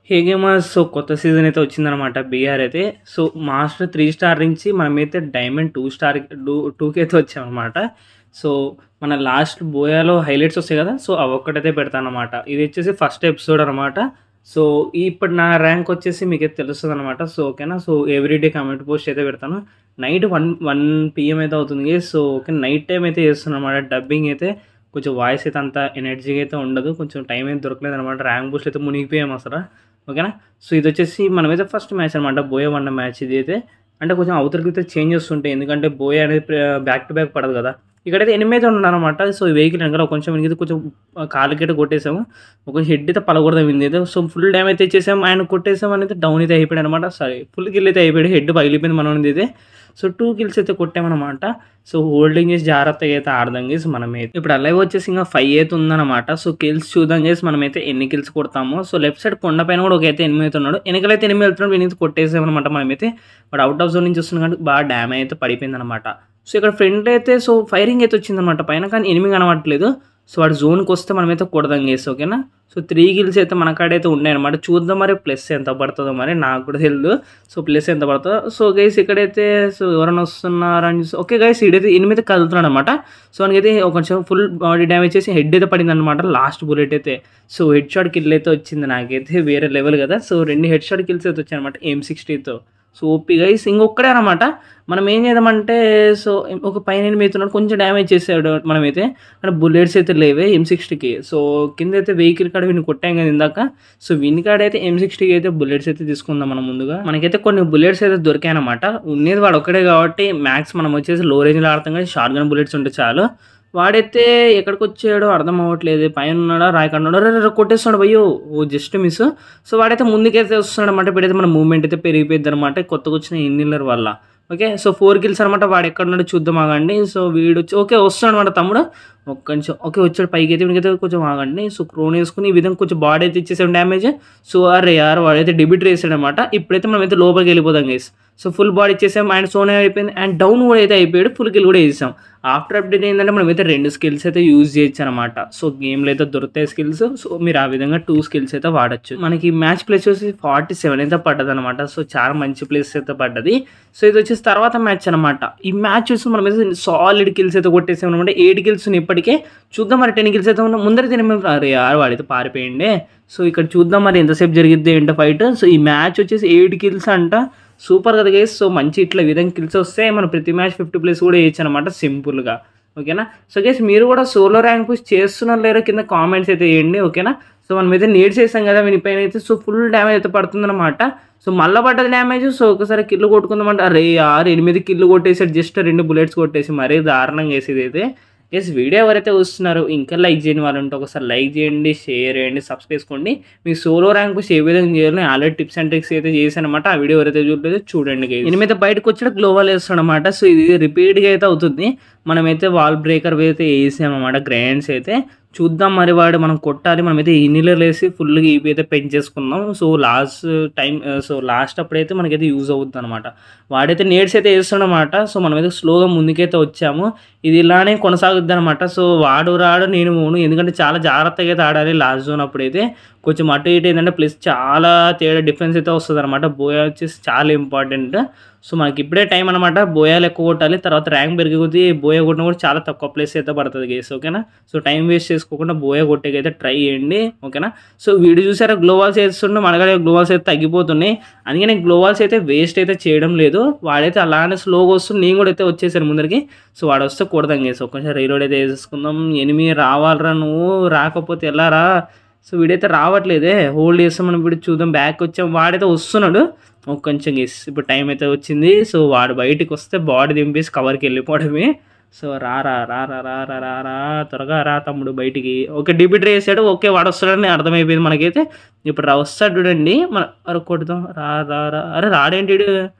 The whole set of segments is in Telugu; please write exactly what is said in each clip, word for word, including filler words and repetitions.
హే గేమర్స్ సో కొత్త సీజన్ అయితే వచ్చిందనమాట బీఆర్ అయితే. సో మాస్టర్ త్రీ స్టార్ నుంచి మనమైతే డైమండ్ టూ స్టార్ టూ టూకి అయితే వచ్చామన్నమాట. సో మన లాస్ట్ బోయాలో హైలైట్స్ వస్తాయి కదా, సో అవి ఒక్కటైతే పెడతానమాట. ఇది వచ్చేసి ఫస్ట్ ఎపిసోడ్ అనమాట. సో ఇప్పుడు నా ర్యాంక్ వచ్చేసి మీకు అయితే తెలుస్తుంది అనమాట. సో ఓకేనా, సో ఎవ్రీడే కామెంట్ పోస్ట్ అయితే పెడతాను. నైట్ వన్ వన్ పిఎం అయితే అవుతుంది. సో ఓకే, నైట్ టైం అయితే చేస్తున్నాను అనమాట. డబ్బింగ్ అయితే కొంచెం వాయిస్ అయితే అంత ఎనర్జీగా అయితే ఉండదు, కొంచెం టైం అయితే దొరకలేదు అనమాట. ర్యాంక్ బూస్ట్ అయితే మునిగిపోయాము అసలు. ఓకేనా, సో ఇది వచ్చేసి మనమైతే ఫస్ట్ మ్యాచ్ అనమాట, బోయా వన్ మ్యాచ్. ఇది అయితే అంటే కొంచెం అవతలకి అయితే చేంజెస్ ఉంటాయి, ఎందుకంటే బోయా అనేది బ్యాక్ టు బ్యాక్ పడదు కదా. ఇక్కడైతే ఎనిమిది అయితే ఉన్నారనమాట. సో ఈ వెహికల్ వెనకాల కొంచెం ఇది కొంచెం కాలుకి కొట్టేసాము, ఒక హెడ్ అయితే పలకూడదు వింది అయితే. సో ఫుల్ డ్యామేజ్ అయితే ఇచ్చేసాము, ఆయన కొట్టేసాము అనేది డౌన్ అయితే అయిపోయాడు అనమాట. సారీ, ఫుల్ కిల్ అయితే అయిపోయాడు, హెడ్ పగిలిపోయింది మనది అయితే. సో టూ కిల్స్ అయితే కొట్టామన్నమాట. సో హోల్డింగ్ చేసి జాగ్రత్తగా అయితే ఆడదాం గేసి మనమైతే. ఇప్పుడు అలాగే వచ్చేసి ఇంకా ఫైవ్ అయితే ఉందన్నమాట. సో కిల్స్ చూద్దాం చేసి మనమైతే ఎన్ని కిల్స్ కొడతాము. సో లెఫ్ట్ సైడ్ కొండ పైన కూడా ఒక అయితే ఎనిమిది అవుతున్నాడు, వెనకలైతే ఎనిమిది వెళ్తున్నాడు, వెనక కొట్టేసామన్నమాట మనమైతే. బట్ అవుట్ ఆఫ్ జోన్ నుంచి వస్తుంది కాబట్టి బాగా డ్యామేజ్ అయితే పడిపోయింది అనమాట. సో ఇక్కడ ఫ్రంట్ అయితే సో ఫైరింగ్ అయితే వచ్చిందనమాట పైన, కానీ ఎనిమిది కనబడట్లేదు. సో వాడు జోన్కి వస్తే మనమైతే కొడదాం గేసి. ఓకేనా, సో త్రీ కిల్స్ అయితే మన కాడైతే ఉన్నాయన్నమాట. చూద్దాం మరి ప్లస్ ఎంత పడుతుందో, మరి నాకు కూడా తెలియదు. సో ప్లస్ ఎంత పడుతుందో. సో గైస్ ఇక్కడైతే సో ఎవరైనా వస్తున్నారని చూసి ఓకే గైస్ ఇడైతే ఎనిమిది కదులుతున్నాడు అనమాట. సో మనకైతే కొంచెం ఫుల్ బాడీ డ్యామేజ్ చేసి హెడ్ అయితే పడింది అనమాట లాస్ట్ బుల్లెట్ అయితే. సో హెడ్ షాట్ కిల్ అయితే వచ్చింది నాకైతే, వేరే లెవెల్ కదా. సో రెండు హెడ్ షాట్ కిల్స్ అయితే వచ్చాయి అనమాట ఎం సిక్స్టీతో. సో ఓపీ గైస్ ఇంకొక్కడే అనమాట. మనం ఏం చేద్దామంటే సో ఒక పైన ఎనిమిది కొంచెం డ్యామేజ్ చేసాడు మనమైతే, కానీ బుల్లెట్స్ అయితే లేవే ఎం సిక్స్టీకి. సో కింద అయితే వెహికల్ కాడ వీని కొట్టాం కదా ఇందాక. సో వీని కాడ అయితే ఎం సిక్స్టీకి అయితే బుల్లెట్స్ అయితే తీసుకుందాం మనం ముందుగా. మనకైతే కొన్ని బుల్లెట్స్ అయితే దొరికాయి అనమాట. ఉండేది వాడు ఒక్కడే కాబట్టి మ్యాక్స్ మనం వచ్చేసి లో రేంజ్లో ఆడతాం, కానీ షార్ట్ గన్ బుల్లెట్స్ ఉంటే చాలు. వాడైతే ఎక్కడికి వచ్చాడో అర్థం అవ్వట్లేదు, పైన ఉన్నాడా రాయకుండా రే కొట్టేస్తున్నాడు భయ్యో, ఓ జస్ట్ మిస్. సో వాడైతే ముందుకైతే వస్తున్నాడు అనమాట. ఇప్పుడైతే మన మూవ్మెంట్ అయితే పెరిగిపోయింది అనమాట కొత్తగా వచ్చిన ఇన్నిల్లర్ వల్ల. ఓకే, సో ఫోర్ కిల్స్ అనమాట. వాడు ఎక్కడున్నాడో చూద్దాం ఆగండి. సో వీడు వచ్చి ఓకే వస్తున్నాడు అనమాట తమ్ముడు, ఒక్క నిమిషం. ఓకే వచ్చాడు పైకి అయితే, వీడికైతే కొంచెం ఆగండి. సో క్రోన్ వేసుకుని ఈ విధంగా కొంచెం బాడీ అయితే ఇచ్చేసాడు డ్యామేజ్. సో అరే యార్ వాడైతే డిబిట్ వేసాడు అనమాట. ఇప్పుడైతే మనం అయితే లోపలికి వెళ్ళిపోదాం గైస్. సో ఫుల్ బాడీ ఇచ్చేసాం, అండ్ సోనే అయిపోయింది, అండ్ డౌన్ కూడా అయితే అయిపోయాడు, ఫుల్ కిల్ కూడా వేసాం. ఆఫ్టర్ అప్డేట్ ఏంటంటే మనం అయితే రెండు స్కిల్స్ అయితే యూజ్ చేయొచ్చు అనమాట. సో గేమ్లో అయితే దొరుకుతాయి స్కిల్స్. సో మీరు ఆ విధంగా టూ స్కిల్స్ అయితే వాడచ్చు. మనకి మ్యాచ్ ప్లేస్ వచ్చి ఫార్టీ సెవెన్ అయితే పడ్డది అనమాట. సో చాలా మంచి ప్లేస్ అయితే పడ్డది. సో ఇది వచ్చేసి తర్వాత మ్యాచ్ అనమాట. ఈ మ్యాచ్ చూసి మనం అయితే సాలిడ్ కిల్స్ అయితే కొట్టేసాం అనమాట. ఎయిట్ కిల్స్ ఇప్పటికే. చూద్దాం మరి టెన్ కిల్స్ అయితే ఉన్నా ముందరైతే నేను అరే యార్ వాడైతే పారిపోయిండే. సో ఇక్కడ చూద్దాం మరి ఎంతసేపు జరిగిద్ది ఏంటో ఫైట్. సో ఈ మ్యాచ్ వచ్చేసి ఎయిట్ కిల్స్ అంట, సూపర్ కదా గైస్. సో మంచి ఇట్లా విధంగా కిల్స్ వస్తే మనం ప్రతి మ్యాచ్ ఫిఫ్టీ ప్లేస్ కూడా వేయచ్చు అనమాట సింపుల్గా. ఓకేనా, సో గైస్ మీరు కూడా సోలో ర్యాంక్ పుష్ చేస్తున్నారు లేరో కింద కామెంట్స్ అయితే వేయండి. ఓకేనా, సో మనం అయితే నీడ్ చేసాం కదా వీనిపైన అయితే. సో ఫుల్ డ్యామేజ్ అయితే పడుతుందన్నమాట. సో మళ్ళీ పడ్డది డ్యామేజ్. సో ఒకసారి కిల్లు కొట్టుకుందామంటే అరే ఆరు ఎనిమిది కిల్లు కొట్టేసాడు, జస్ట్ రెండు బుల్లెట్స్ కొట్టేసి మరీ దారుణంగా వేసేది అయితే. ఎస్ వీడియో ఎవరైతే చూస్తున్నారో ఇంకా లైక్ చేయని వాళ్ళు ఉంటే ఒకసారి లైక్ చేయండి, షేర్ చేయండి, సబ్స్క్రైబ్ చేసుకోండి. మీ సోలో ర్యాంక్ పుష్ ఏ విధంగా చేయాలి ఆల్రెడీ టిప్స్ అండ్ ట్రిక్స్ అయితే చేశాను అనమాట. ఆ వీడియో ఎవరైతే చూడలేదు చూడండి. ఎనిమిది బయటకు వచ్చాడు గ్లోవల్ వేస్తాడు అనమాట. సో ఇది రిపీట్గా అయితే అవుతుంది. మనమైతే వాల్ బ్రేకర్ అయితే వేసామన్నమాట గ్రాండ్స్ అయితే. చూద్దాం మరి వాడు మనం కొట్టాలి. మనమైతే ఇన్నిలర్ వేసి ఫుల్గా ఈపీ అయితే పెంచేసుకుందాం. So last time so last అప్పుడైతే మనకైతే యూజ్ అవుతుంది అనమాట. వాడైతే నేడ్స్ అయితే వేస్తాడనమాట. సో మనమైతే స్లోగా ముందుకైతే వచ్చాము. ఇది ఇలానే కొనసాగుద్ది అనమాట. సో వాడు రాడు నేను పోను, ఎందుకంటే చాలా జాగ్రత్తగా అయితే ఆడాలి లాస్ట్ జోన్ అప్పుడైతే. కొంచెం అటు ఇటు ఏంటంటే ప్లస్ చాలా తేడా డిఫరెన్స్ అయితే వస్తుంది అనమాట. బోయా వచ్చేసి చాలా ఇంపార్టెంట్. సో మనకి ఇప్పుడే టైం అనమాట, బోయాలు ఎక్కువ కొట్టాలి. తర్వాత ర్యాంక్ పెరిగి కొద్దీ బోయా కొట్టిన కూడా చాలా తక్కువ ప్లేస్ అయితే పడుతుంది గేస్. ఓకేనా, సో టైం వేస్ట్ చేసుకోకుండా బోయా కొట్టేకైతే ట్రై చేయండి. ఓకేనా, సో వీడియో చూసారా గ్లోవాల్స్ వేస్తుండే మనగా గ్లోవాల్స్ అయితే తగ్గిపోతున్నాయి. అందుకే నేను గ్లోవాల్స్ అయితే వేస్ట్ అయితే చేయడం లేదు. వాడైతే అలానే స్లోగా వస్తుంది, నేను కూడా అయితే వచ్చేసాను ముందరికి. సో వాడు వస్తే కొడదాం గేసి. ఒక్కసారి రీలోడ్ అయితే వేసేసుకుందాం. ఎనిమిది రావాలరా, నువ్వు రాకపోతే ఎలా రా. సో వీడైతే రావట్లేదే, హోల్డ్ చేస్తాం మనం. వీడు చూద్దాం, బ్యాక్ వచ్చాం, వాడైతే వస్తున్నాడు. ఒక కొంచెం గేస్ ఇప్పుడు టైం అయితే వచ్చింది. సో వాడు బయటికి వస్తే బాడీ దింపేసి కవర్కి వెళ్ళిపోవడమే. సో రారా రారా రారా రారా త్వరగా రా తమ్ముడు బయటికి. ఓకే డిబిట్ వేసాడు. ఓకే వాడు వస్తాడని అర్థమైపోయింది మనకైతే. ఇప్పుడు రా వస్తాడు చూడండి, మన అరే కొడదాం. రా రా రా అరే రాడేంటి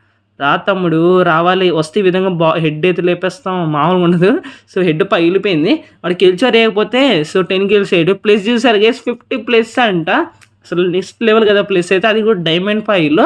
రా తమ్ముడు, రావాలి. వస్తే ఈ విధంగా బా హెడ్ అయితే లేపేస్తాం, మామూలుగా ఉండదు. సో హెడ్ పగిలిపోయింది, వాడు కిల్చర్ వేయకపోతే. సో టెన్ కిల్స్ వేయడు. ప్లస్ చూసారు గేస్ ఫిఫ్టీ ప్లస్ అంట. అసలు నెక్స్ట్ లెవెల్ కదా ప్లస్ అయితే, అది కూడా డైమండ్ ఫైవ్లో.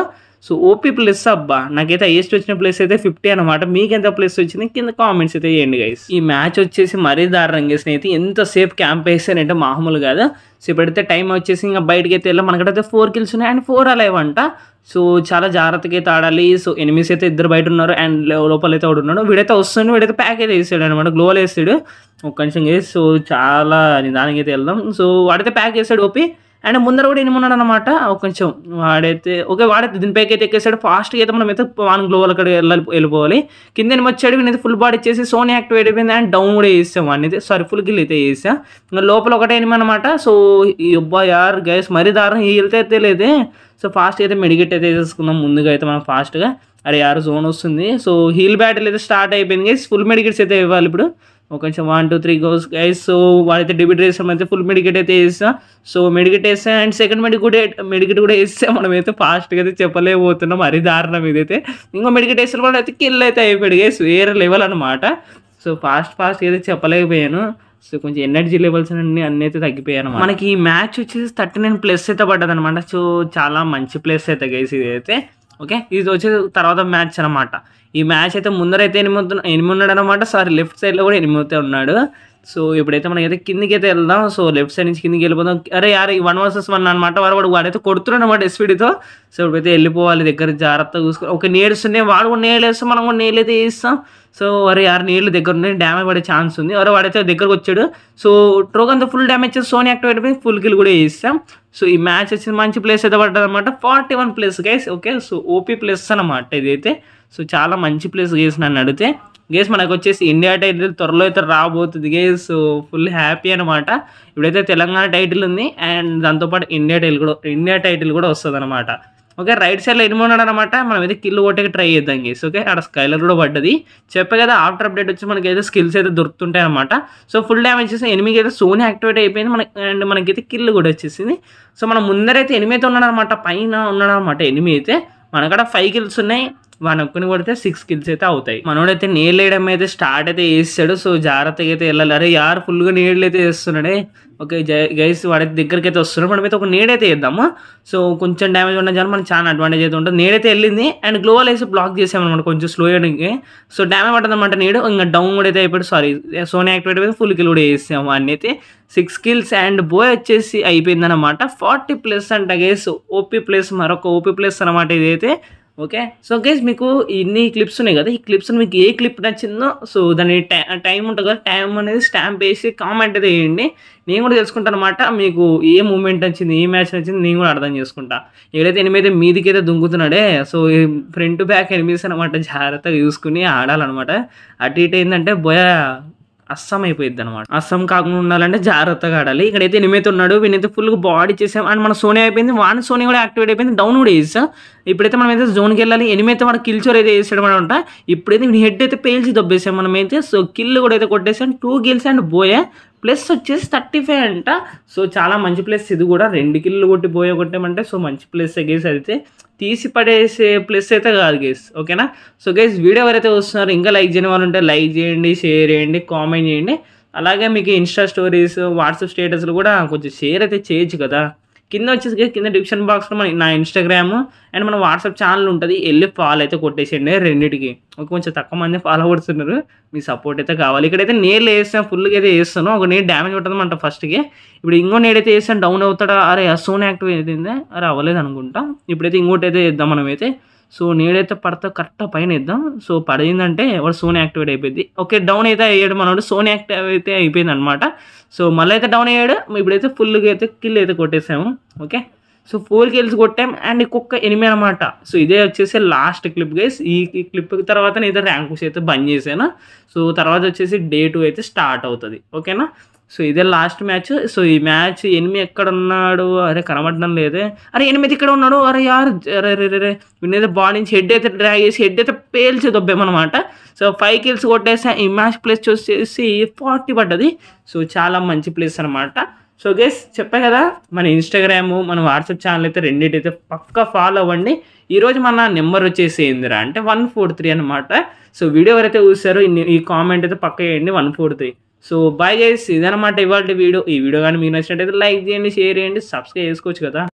సో ఓపీ ప్లస్ అబ్బా నాకైతే హైయెస్ట్ వచ్చిన ప్లేస్ అయితే ఫిఫ్టీ అనమాట. మీకు ఎంత ప్లేస్ వచ్చింది కింద కామెంట్స్ అయితే చేయండి గైస్. ఈ మ్యాచ్ వచ్చేసి మరీ దారుణంగా అయితే ఎంతసేపు క్యాంప్ వేసానంటే మామూలు కాదు. సో ఇప్పుడైతే టైం వచ్చేసి ఇంకా బయటకి అయితే వెళ్ళాం. మనకైతే ఫోర్ కిల్స్ ఉన్నాయి అండ్ ఫోర్ అలైవ్ అంట. సో చాలా జాగ్రత్తగా అయితే ఆడాలి. సో ఎనిమిస్ అయితే ఇద్దరు బయట ఉన్నారు అండ్ లోపల అయితే ఒకడు ఉన్నాడు. వీడైతే వస్తుంది, వీడైతే ప్యాక్ అయితే వేసాడు అనమాట, గ్లోవల్ వేసాడు ఒక కొంచెం వేసి. సో చాలా నిదానంగా అయితే వెళ్దాం. సో వాడైతే ప్యాక్ వేసాడు ఓపీ అండ్ ముందర కూడా ఎనిమిది ఉన్నాడు అనమాట. ఒక కొంచెం వాడైతే ఓకే వాడైతే దీనిపైకి అయితే ఎక్కేసాడు. ఫాస్ట్గా అయితే మనం అయితే వన్ గ్లోవల్ అక్కడ వెళ్ళాలి వెళ్ళిపోవాలి. కింద ఎనిమిది వచ్చాడు, వీనైతే ఫుల్ బాడీ ఇచ్చేసి సోనీ యాక్టివేట్ అయిపోయింది అండ్ డౌన్ కూడా వేసాం వాడిని అయితే. సారీ ఫుల్ గిల్ అయితే వేసా. ఇంకా లోపల ఒకటే ఎనిమిది అనమాట. సో ఈ అబ్బా యార్ గైస్ మరీ దారుణం హీల్తో అయితే లేదే. సో ఫాస్ట్గా అయితే మెడికెట్ అయితే వేసేసుకుందాం ముందుగా అయితే మనం ఫాస్ట్గా. అరే యారు జోన్ వస్తుంది. సో హీల్ బ్యాటిల్ అయితే స్టార్ట్ అయిపోయింది గైస్. ఫుల్ మెడికెట్స్ అయితే ఇవ్వాలి ఇప్పుడు. ఒక కొంచెం one two three goes guys. So వాడైతే డిబిట్ వేసాం అయితే ఫుల్ మెడికెట్ అయితే వేసా. సో మెడికెట్ వేసా అండ్ సెకండ్ మెడికెట్ కూడా మెడికెట్ కూడా వేస్తే మనమైతే ఫాస్ట్గా అయితే చెప్పలేకపోతున్నాం. మరీ దారుణం ఇదైతే. ఇంకో మెడికెట్ వేసిన కూడా అయితే కిల్ అయితే అయిపోయాడు గైస్, వేరే లెవెల్ అనమాట. సో ఫాస్ట్ ఫాస్ట్ అయితే చెప్పలేకపోయాను. సో కొంచెం ఎనర్జీ లెవెల్స్ అన్ని అన్నీ అయితే తగ్గిపోయాను. మనకి ఈ మ్యాచ్ వచ్చేసి థర్టీ నైన్ ప్లస్ అయితే పడ్డది అనమాట. సో చాలా మంచి ప్లేస్ అయితే గైస్ ఇది అయితే. ఓకే ఇది వచ్చేసి తర్వాత మ్యాచ్ అనమాట. ఈ మ్యాచ్ అయితే ముందరైతే ఎనిమిది ఎనిమిది ఉన్నాడు అనమాట. సారీ లెఫ్ట్ సైడ్లో కూడా ఎనిమిది ఉన్నాడు. సో ఇప్పుడైతే మనకైతే కిందికి అయితే వెళ్దాం. సో లెఫ్ట్ సైడ్ నుంచి కిందికి వెళ్ళిపోదాం. అరే యార్ ఈ వన్ వర్సెస్ వన్ అనమాట. వాడు వాడు వాడైతే కొడుతున్నాడు అనమాట ఎస్పీడీతో. సో ఇప్పుడైతే వెళ్ళిపోవాలి దగ్గర జాగ్రత్తగా చూసుకొని. ఒక నేడుస్తున్నాయి, వాడు కూడా నేళ్ళు వేస్తాం, మనం కూడా నేళ్ళు అయితే వేస్తాం. సో అరే యారు నీళ్ళు దగ్గర ఉన్నాయి, డ్యామేజ్ పడే ఛాన్స్ ఉంది. అరే వాడైతే దగ్గరకు వచ్చాడు. సో ట్రోగన్తో ఫుల్ డ్యామేజ్ చేసి సోనీ యాక్టివేట్ అయిపోయి ఫుల్ కిల్ కూడా వేస్తాం. సో ఈ మ్యాచ్ వచ్చి మంచి ప్లేస్ అయితే పడ్డది అనమాట. Forty one place guys. Okay so OP place అనమాట ఇదైతే. సో చాలా మంచి ప్లేస్ గేస్ నన్ను అడిగితే. గేస్ మనకు వచ్చేసి ఇండియా టైటిల్ త్వరలో అయితే రాబోతుంది గేస్. సో ఫుల్ హ్యాపీ అనమాట. ఇప్పుడైతే తెలంగాణ టైటిల్ ఉంది అండ్ దాంతోపాటు ఇండియా టైటిల్ కూడా ఇండియా టైటిల్ కూడా వస్తుంది అనమాట. ఓకే రైట్ సైడ్లో ఎనిమిది ఉన్నాడు అనమాట. మనం అయితే కిల్ కొట్టేకి ట్రై చేద్దాం గేస్. ఓకే అక్కడ స్కైలర్ కూడా పడ్డది. చెప్పే కదా ఆఫ్టర్ అప్డేట్ వచ్చి మనకి అయితే స్కిల్స్ అయితే దొరుకుతుంటాయి అనమాట. సో ఫుల్ డ్యామేజ్ చేసి ఎనిమిది అయితే సోనీ యాక్టివేట్ అయిపోయింది మనకి అండ్ మనకైతే కిల్ కూడా వచ్చేసింది. సో మనం ముందరైతే ఎనిమిది అయితే ఉన్నాడు అనమాట, పైన ఉన్నాడు అనమాట ఎనిమిది అయితే. మనకడ ఫైవ్ కిల్స్ ఉన్నాయి, వాడిని ఒక్కని కొడితే సిక్స్ కిల్స్ అయితే అవుతాయి. మనోడైతే నీళ్ళు వేయడం అయితే స్టార్ట్ అయితే వేస్తాడు. సో జాగ్రత్తగా అయితే వెళ్ళాలి. అరే యారు ఫుల్గా నీళ్ళు అయితే వేస్తున్నాడే. ఓకే గైస్ వాడైతే దగ్గరికి అయితే వస్తున్నాడు. మనమైతే ఒక నీడైతే వేద్దాము. సో కొంచెం డ్యామేజ్ ఉన్న జనం మనకి చాలా అడ్వాంటేజ్ అయితే ఉంటుంది. నీడైతే వెళ్ళింది అండ్ గ్లోవల్ వేసి బ్లాక్ చేసామన్నమాట కొంచెం స్లో అయ్యడానికి. సో డ్యామేజ్ పడుతుంది అనమాట నీడు. ఇంకా డౌన్ కూడా అయితే అయిపోయాడు. సారీ సోనీ యాక్టివేట్ అయితే ఫుల్ కిల్ కూడా వేసాము. అన్నీ అయితే సిక్స్ కిల్స్ అండ్ బోయ్ వచ్చేసి అయిపోయింది అనమాట. ఫార్టీ ప్లస్ అంట గైస్. ఓపీ ప్లస్ మరొక ఓపీ ప్లస్ అనమాట ఇదైతే. ఓకే సో గైస్ మీకు ఇన్ని క్లిప్స్ ఉన్నాయి కదా, ఈ క్లిప్స్ మీకు ఏ క్లిప్ నచ్చిందో సో దాని టైం ఉంటుంది కదా, టైం అనేది స్టాంప్ వేసి కామెంట్ అయితే వేయండి. నేను కూడా తెలుసుకుంటాను అనమాట మీకు ఏ మూమెంట్ నచ్చింది, ఏ మ్యాచ్ నచ్చింది నేను కూడా అర్థం చేసుకుంటా. ఏదైతే ఎనిమిది మీదికి అయితే దుంకుతున్నాడే సో ఫ్రంట్ బ్యాక్ ఎనిమిది అనమాట, జాగ్రత్తగా చూసుకుని ఆడాలన్నమాట. అటు ఇటు ఏంటంటే బోయ అస్సాం అయిపోయింది అనమాట. అస్సాం కాకుండా ఉండాలంటే జాగ్రత్తగా ఆడాలి. ఇక్కడైతే ఎనిమిది ఉన్నాడు, వీనైతే ఫుల్గా బాడీ చేసాం అండ్ మన సోనీ అయిపోయింది, వాని సోనీ కూడా యాక్టివేట్ అయిపోయింది, డౌన్ కూడా వేసాం. ఇప్పుడైతే మనం అయితే జోన్కి వెళ్ళాలి. ఎనిమిది అయితే మన కిల్ చోర్ అయితే వేసాడు అనమాట. ఇప్పుడైతే వీని హెడ్ అయితే పేల్చి దొబ్బేసాం మనమైతే. సో కిల్ కూడా అయితే కొట్టేసాం, two kills and booyah plus వచ్చేసి థర్టీ ఫైవ్ అంట. సో చాలా మంచి ప్లేస్ ఇది కూడా, రెండు కిల్లు కొట్టి బోయే కొట్టామంటే సో మంచి ప్లేస్ గేస్ అయితే తీసి పడేసే ప్లేస్ అయితే కాదు గేస్. ఓకేనా సో గేస్ వీడియో ఎవరైతే వస్తున్నారు ఇంకా లైక్ చేయని వాళ్ళు ఉంటే లైక్ చేయండి, షేర్ చేయండి, కామెంట్ చేయండి. అలాగే మీకు ఇన్స్టా స్టోరీస్, వాట్సాప్ స్టేటస్లు కూడా కొంచెం షేర్ అయితే చేయొచ్చు కదా. కింద వచ్చేసి కింద డిస్క్రిప్షన్ బాక్స్లో మన నా ఇన్స్టాగ్రామ్ అండ్ మన వాట్సాప్ ఛానల్ ఉంటుంది, వెళ్ళి ఫాలో అయితే కొట్టేసేయండి రెండింటికి. ఒక కొంచెం తక్కువ మంది ఫాలో కొడుతున్నారు, మీ సపోర్ట్ అయితే కావాలి. ఇక్కడైతే నేళ్ళు వేస్తాను, ఫుల్గా అయితే వేస్తాను. ఒక నేడు డ్యామేజ్ ఉంటుందన్నమాట ఫస్ట్కి. ఇప్పుడు ఇంకో నేడైతే వేస్తాను, డౌన్ అవుతాడా, అరే సోన్ యాక్టివ్ అయిపోయిందే, అరే అవ్వలేదు అనుకుంటా. ఇప్పుడైతే ఇంకోటి అయితే వేద్దాం మనమైతే. సో నేడైతే పడతా కరెక్ట్ పైన వేద్దాం. సో పడిందంటే వాడు సోన్ యాక్టివేట్ అయిపోయింది. ఓకే డౌన్ అయితే అయ్యాడు మనోడు, సోన్ యాక్టివ్ అయితే అయిపోయింది అనమాట. సో మళ్ళీ అయితే డౌన్ అయ్యాడు. ఇప్పుడైతే ఫుల్గా అయితే కిల్ అయితే కొట్టేసాము. ఓకే సో ఫోర్ కిల్స్ కొట్టాం అండ్ ఇంకొక ఎనిమిది అనమాట. సో ఇదే వచ్చేసి లాస్ట్ క్లిప్ గైస్. ఈ క్లిప్ తర్వాత నేను ర్యాంక్స్ అయితే బంద్ చేశాను. సో తర్వాత వచ్చేసి డే టూ అయితే స్టార్ట్ అవుతుంది. ఓకేనా సో ఇదే లాస్ట్ మ్యాచ్. సో ఈ మ్యాచ్ ఎనిమిది ఎక్కడ ఉన్నాడు, అరే కనబడడం లేదే, అరే ఎనిమిది ఇక్కడ ఉన్నాడు, అరే యార్ అరే రే రే వీనైతే బాడీ నుంచి హెడ్ అయితే డ్రాగ్ చేసి హెడ్ అయితే పేల్చి దొబ్బామన్నమాట. సో ఫైవ్ కిల్స్ కొట్టేసి ఈ మ్యాచ్ ప్లేస్ వచ్చేసి ఫార్టీ పడ్డది. సో చాలా మంచి ప్లేస్ అనమాట. సో గైస్ చెప్పా కదా, మన ఇన్స్టాగ్రాము మన వాట్సాప్ ఛానల్ అయితే రెండింటి అయితే పక్కా ఫాలో అవ్వండి. ఈరోజు మన నెంబర్ వచ్చేసి ఏందిరా అంటే వన్ ఫోర్ త్రీ అనమాట. సో వీడియో ఎవరైతే చూసారో ఈ కామెంట్ అయితే పక్క వేయండి one four three. So bye guys, ఇదనమాట ఇవాళ వీడియో. ఈ వీడియో కానీ మీకు నచ్చినట్టయితే లైక్ చేయండి, షేర్ చేయండి, సబ్స్క్రైబ్ చేసుకోవచ్చు కదా.